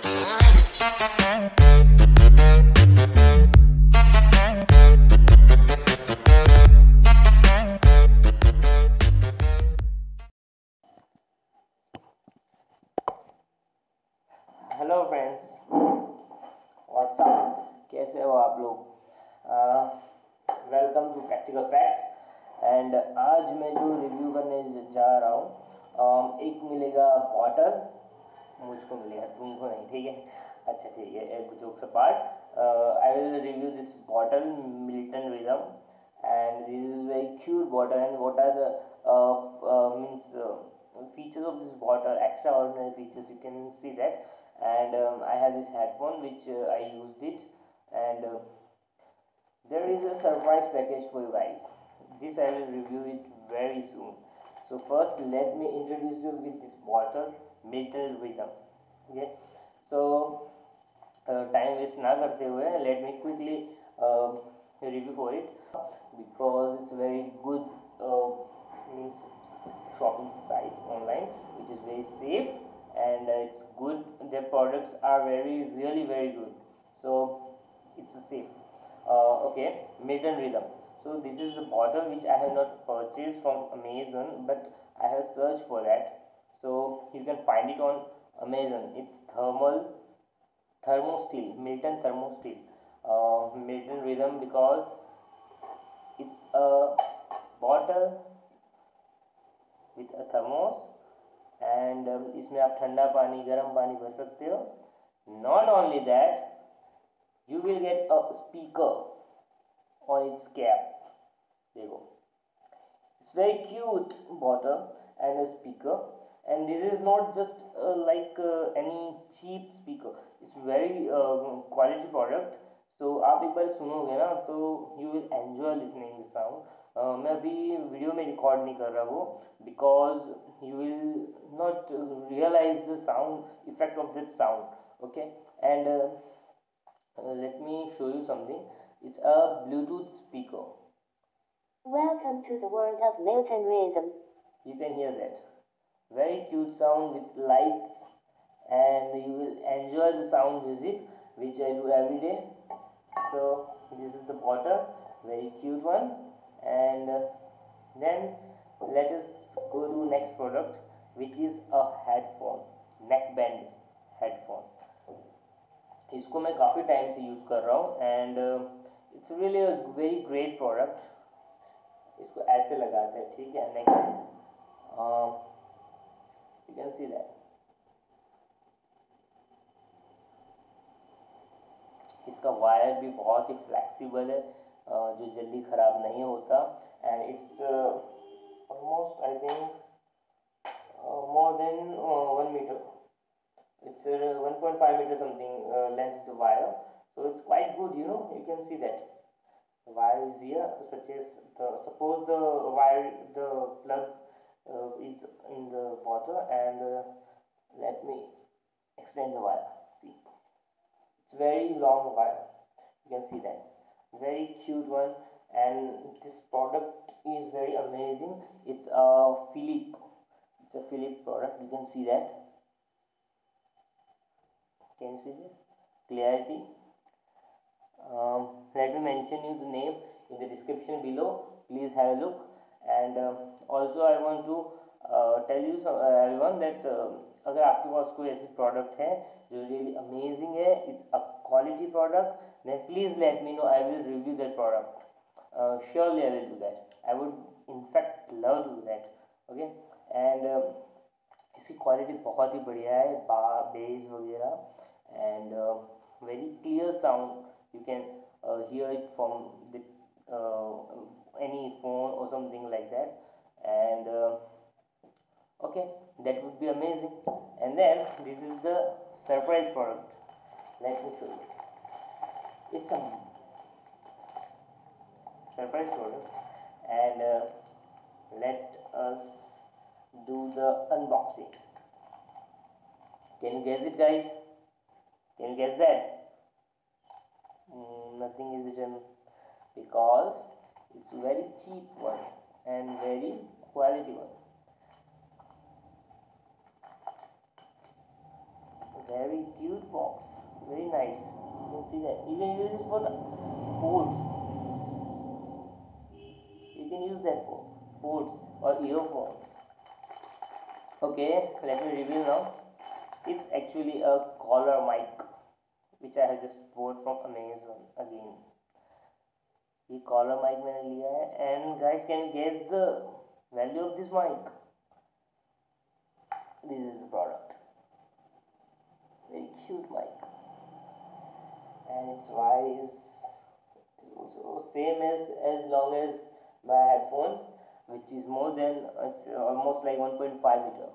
Hello friends, WhatsApp, कैसे हो आप लोग? Welcome to practical facts. And आज मैं जो रिव्यू करने जा रहा हूँ, एक मिलेगा बॉटल, मुझको मिलेगा, तुमको नहीं, ठीक है? अच्छा ठीक है, एक jokes apart, I will review this bottle Milton Rhythm, and this is very cute bottle. And what are the means features of this bottle? Extraordinary features, you can see that. And I have this headphone which I used it, and there is a surprise package for you guys. This I will review it very soon. So first let me introduce you with this bottle, Milton Rhythm. Okay, so time waste ना करते हुए let me quickly review for it, because it's very good means shopping site online which is very safe, and it's good, their products are really very good, so it's safe. Okay, Milton Rhythm. So this is the bottle which I have not purchased from Amazon, but I have searched for that, so you can find it on Amazon. It's thermosteel, Milton thermosteel, Milton Rhythm, because it's a bottle with a thermos, and इसमें आप ठंडा पानी गर्म पानी भर सकते हो. Not only that, you will get a speaker on its cap. देखो, it's very cute bottle and a speaker, and this is not just like any cheap speaker. It's very quality product. So आप एक बार सुनोगे ना तो you will enjoy listening the sound. मैं अभी video में record नहीं कर रहा वो, because you will not realize the sound effect of that sound. Okay, and let me show you something. It's a Bluetooth speaker. Welcome to the world of Milton Rhythm. You can hear that. Very cute sound with lights, and you will enjoy the sound music which I do every day. So this is the bottle, very cute one. And then let us go to next product, which is a headphone, neckband headphone. इसको मैं काफ़ी time से use कर रहा हूँ, and it's really a very great product. इसको ऐसे लगाते हैं, ठीक है, neck, you can see that. इसका वायर भी बहुत ही फ्लेक्सिबल है, जो जल्दी ख़राब नहीं होता, and it's almost I think more than 1 meter. It's 1.5 meter something length of the wire, so it's quite good. You can see that the wire is here, such as suppose the wire, the plug is in the bottle, and let me extend the wire. See, it's very long wire, you can see that, very cute one. And this product is very amazing. It's a Philip product, you can see that. Can you see this clarity? Let me mention you the name in the description below, please have a look. And also I want to tell you everyone that अगर आपके पास कोई ऐसी product है जो really amazing है, it's a quality product, then please let me know. I will review that product. Surely I will do that. I would in fact love to do that. Okay, and इसकी quality बहुत ही बढ़िया है, base वगैरह, and very clear sound. You can hear it from the any phone or something like that. And okay, that would be amazing. And then this is the surprise product. Let me show you. It's a surprise product, and let us do the unboxing. Can you guess it, guys? Can you guess that? Nothing is written, because it's very cheap one and very quality one. very cute box, very nice. You can see that you can use it for ports. You can use that for ports or earphones. Okay, let me reveal now. It's actually a collar mic which I have just bought from Amazon again. ये collar mic मैंने लिया है, and guys, can you guess the value of this mic? This is the product. Very cute mic, and its wise. It's also same as long as my headphone, which is more than it's almost like 1.5 meter.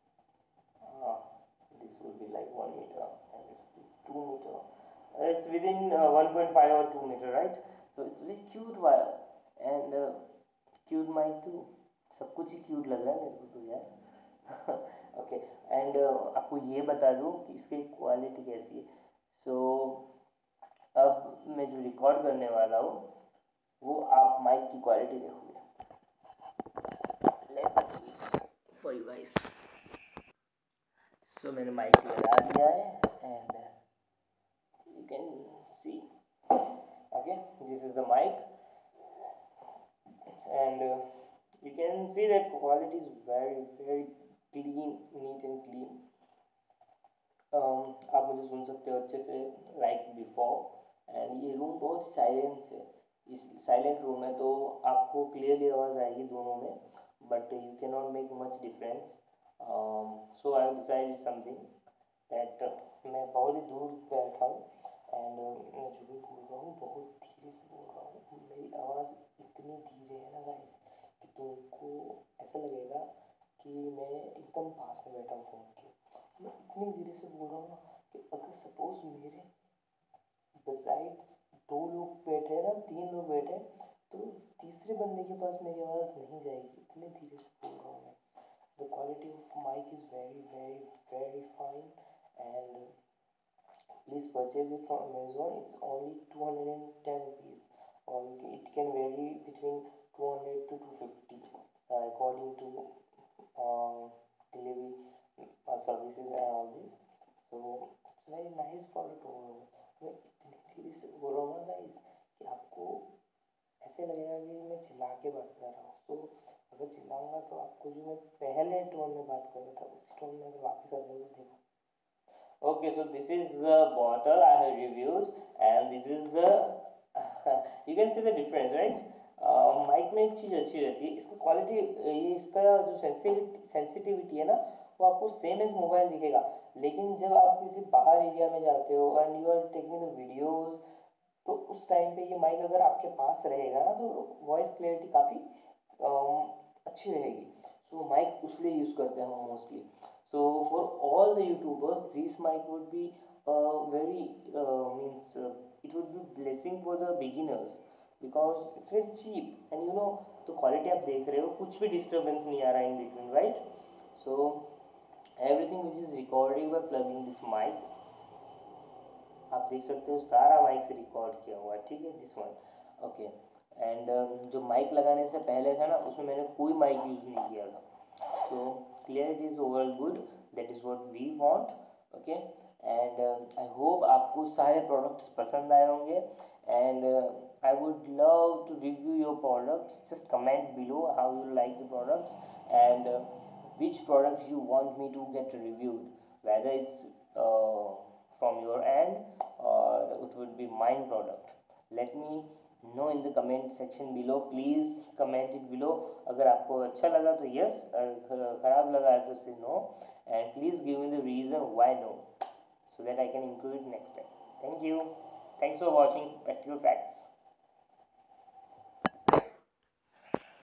This will be like 1 meter, and this will be 2 meter. It's within 1.5 or 2 meter, right? So it's very cute wire and cute mic too. सब कुछ ही cute लग रहा है मेरे को तो यार. Okay, and आपको ये बता दूँ कि इसकी क्वालिटी कैसी है. सो अब मैं जो रिकॉर्ड करने वाला हूँ वो आप माइक की क्वालिटी देखोगे. Let me do it for you guys. So मैंने माइक लगा दिया है and you can see. Okay, this is the mic, and you can see that quality is very clean, neat and clean. आप मुझे सुन सकते हो अच्छे से like before. एंड ये रूम बहुत साइलेंस है. इस साइलेंट रूम है तो आपको क्लियरली आवाज़ आएगी दोनों में, but you can not make much difference. So I have decided something that मैं बहुत ही दूर बैठा हूँ एंड मैं जो भी बोल रहा हूँ बहुत धीरे से बोल रहा हूँ. मेरी आवाज़ इतनी धीरे है ना गाइस कि तुमको ऐसा लगेगा कि मैं एकदम पास में बैठा हूँ फ़ोन के. मैं इतनी धीरे से बोल रहा हूँ ना कि अगर सपोज मेरे बिसाइड्स 2 लोग बैठे ना, 3 लोग बैठे, तो तीसरे बंदे के पास मेरी आवाज़ नहीं जाएगी. इतने धीरे से बोल रहा हूँ मैं. The quality of mic is very fine, and please purchase it from Amazon. It's only 210 rupees, or it can vary between 200 to 250 according to delivery services and all this. So it's very nice product overall. मैं इतनी धीरे से बोल रहा हूँ ना guys कि आपको ऐसे लगेगा कि मैं चिल्ला के बात कर रहा हूँ. तो अगर चिल्लाऊंगा तो आपको जो मैं पहले टोन में बात कर रहा था उसी टोन में अगर वापस आ जाए तो देखो. Okay, so this is the bottle I have reviewed, and this is the you can see the difference, right? Mic में एक चीज़ अच्छी रहती है, इसका क्वालिटी, ये इसका जो सेंसिटिविटी है ना वो आपको सेम एज मोबाइल दिखेगा. लेकिन जब आप किसी बाहर एरिया में जाते हो and you are taking the videos, तो उस टाइम पे ये माइक अगर आपके पास रहेगा ना तो वॉइस क्लैरिटी काफ़ी अच्छी रहेगी. सो माइक उसलिए यूज़ करते हैं हम mostly. So for all the YouTubers, this mic would be very it would be blessing for the beginners because it's very cheap, and you know तो quality आप देख रहे हो कुछ भी disturbance नहीं आ रहा in between, right? So everything which is recording by plugging this mic, आप देख सकते हो सारा माइक से रिकॉर्ड किया हुआ है. ठीक है, दिस वन. ओके, एंड जो माइक लगाने से पहले था ना उसमें मैंने कोई माइक यूज़ नहीं किया था. So clarity is overall good. That is what we want. Okay, and I hope आपको सारे products पसंद आए होंगे, and I would love to review your products. Just comment below how you like the products and which products you want me to get reviewed, whether it's from your end or it would be mine product. Let me know in the comment section below. Please comment it below. अगर आपको अच्छा लगा तो yes, खराब लगा है तो say no, and please give me the reason why no, so that I can improve it next time. Thank you. Thanks for watching Practical Facts.